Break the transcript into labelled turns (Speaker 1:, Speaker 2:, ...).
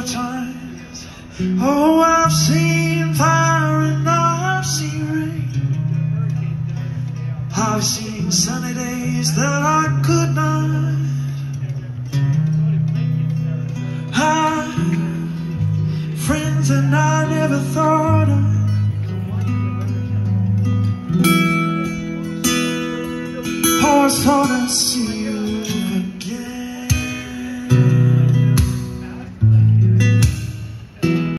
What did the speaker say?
Speaker 1: times. Oh, I've seen fire and I've seen rain. I've seen sunny days that I could not hide. Friends that I never thought of. Always thought I'd see